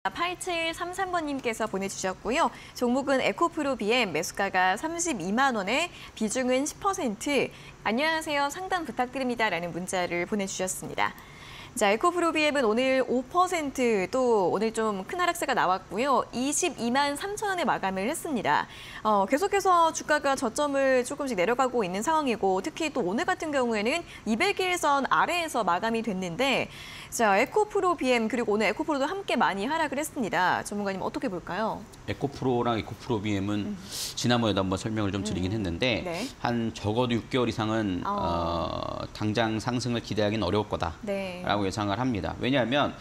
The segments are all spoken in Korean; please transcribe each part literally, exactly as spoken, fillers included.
팔칠삼삼 번님께서 보내주셨고요. 종목은 에코프로 비엠, 매수가가 삼십이만 원에 비중은 십 퍼센트. 안녕하세요. 상담 부탁드립니다라는 문자를 보내주셨습니다. 자, 에코프로 비엠은 오늘 오 퍼센트 또 오늘 좀 큰 하락세가 나왔고요. 이십이만 삼천 원에 마감을 했습니다. 어, 계속해서 주가가 저점을 조금씩 내려가고 있는 상황이고 특히 또 오늘 같은 경우에는 이백 일선 아래에서 마감이 됐는데 자, 에코프로 비엠 그리고 오늘 에코프로도 함께 많이 하락을 했습니다. 전문가님 어떻게 볼까요? 에코프로랑 에코프로 비엠은 음. 지난번에도 한번 설명을 좀 드리긴 했는데 음. 네. 한 적어도 육 개월 이상은 어. 어, 당장 상승을 기대하기는 어려울 거다라고 네. 예상을 합니다. 왜냐하면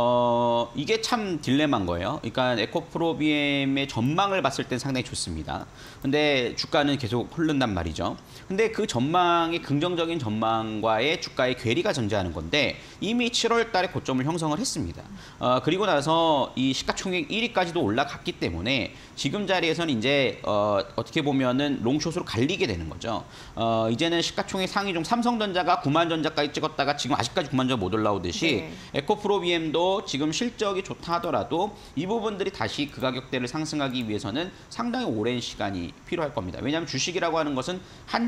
어, 이게 참 딜레마인 거예요. 그러니까 에코프로 비엠의 전망을 봤을 땐 상당히 좋습니다. 근데 주가는 계속 흐른단 말이죠. 근데 그 전망이 긍정적인 전망과의 주가의 괴리가 존재하는 건데 이미 칠월 달에 고점을 형성을 했습니다. 어, 그리고 나서 이 시가총액 일 위까지도 올라갔기 때문에 지금 자리에서는 이제 어, 어떻게 보면은 롱숏으로 갈리게 되는 거죠. 어, 이제는 시가총액 상위종 삼성전자가 구만 전자까지 찍었다가 지금 아직까지 구만 전자 못 올라오듯이 네. 에코프로 비엠도 지금 실적이 좋다 하더라도 이 부분들이 다시 그 가격대를 상승하기 위해서는 상당히 오랜 시간이 필요할 겁니다. 왜냐하면 주식이라고 하는 것은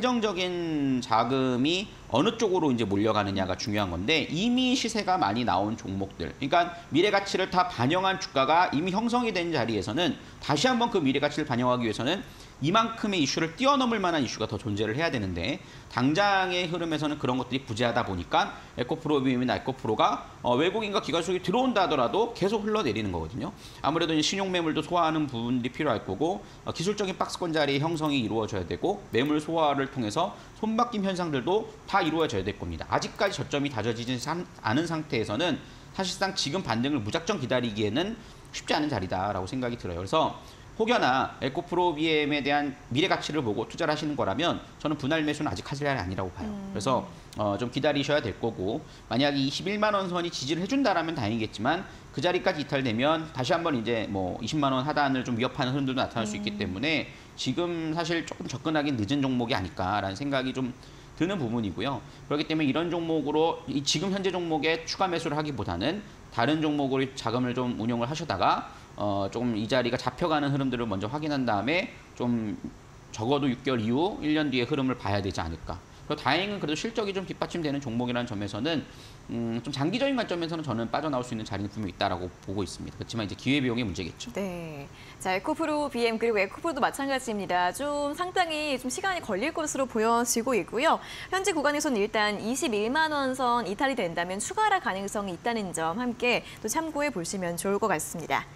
한정적인 자금이 어느 쪽으로 이제 몰려가느냐가 중요한 건데 이미 시세가 많이 나온 종목들, 그러니까 미래 가치를 다 반영한 주가가 이미 형성이 된 자리에서는 다시 한번 그 미래 가치를 반영하기 위해서는 이만큼의 이슈를 뛰어넘을 만한 이슈가 더 존재를 해야 되는데 당장의 흐름에서는 그런 것들이 부재하다 보니까 에코프로 비엠이나 에코프로가 어, 외국인과 기관수익이 들어온다 하더라도 계속 흘러내리는 거거든요. 아무래도 신용 매물도 소화하는 부분들이 필요할 거고 어, 기술적인 박스권 자리의 형성이 이루어져야 되고 매물 소화를 통해서 손바뀜 현상들도 다 이루어져야 될 겁니다. 아직까지 저점이 다져지지 않은 상태에서는 사실상 지금 반등을 무작정 기다리기에는 쉽지 않은 자리다라고 생각이 들어요. 그래서 혹여나 에코프로 비엠에 대한 미래 가치를 보고 투자를 하시는 거라면 저는 분할 매수는 아직 하실 날이 아니라고 봐요. 음. 그래서 어, 좀 기다리셔야 될 거고 만약에 이십일만 원 선이 지지를 해준다라면 다행이겠지만 그 자리까지 이탈되면 다시 한번 이제 뭐 이십만 원 하단을 좀 위협하는 흐름들도 나타날 수 있기 때문에 지금 사실 조금 접근하기 늦은 종목이 아닐까라는 생각이 좀 드는 부분이고요. 그렇기 때문에 이런 종목으로 이 지금 현재 종목에 추가 매수를 하기보다는 다른 종목으로 자금을 좀 운용을 하시다가 어, 조금 이 자리가 잡혀가는 흐름들을 먼저 확인한 다음에 좀 적어도 육 개월 이후 일 년 뒤의 흐름을 봐야 되지 않을까. 그리고 다행히 그래도 실적이 좀 뒷받침되는 종목이라는 점에서는 음, 좀 장기적인 관점에서는 저는 빠져나올 수 있는 자리는 분명히 있다라고 보고 있습니다. 그렇지만 이제 기회비용의 문제겠죠. 네. 자, 에코프로 비엠 그리고 에코프로도 마찬가지입니다. 좀 상당히 좀 시간이 걸릴 것으로 보여지고 있고요. 현재 구간에서는 일단 이십일만 원 선 이탈이 된다면 추가 하락 가능성이 있다는 점 함께 또 참고해 보시면 좋을 것 같습니다.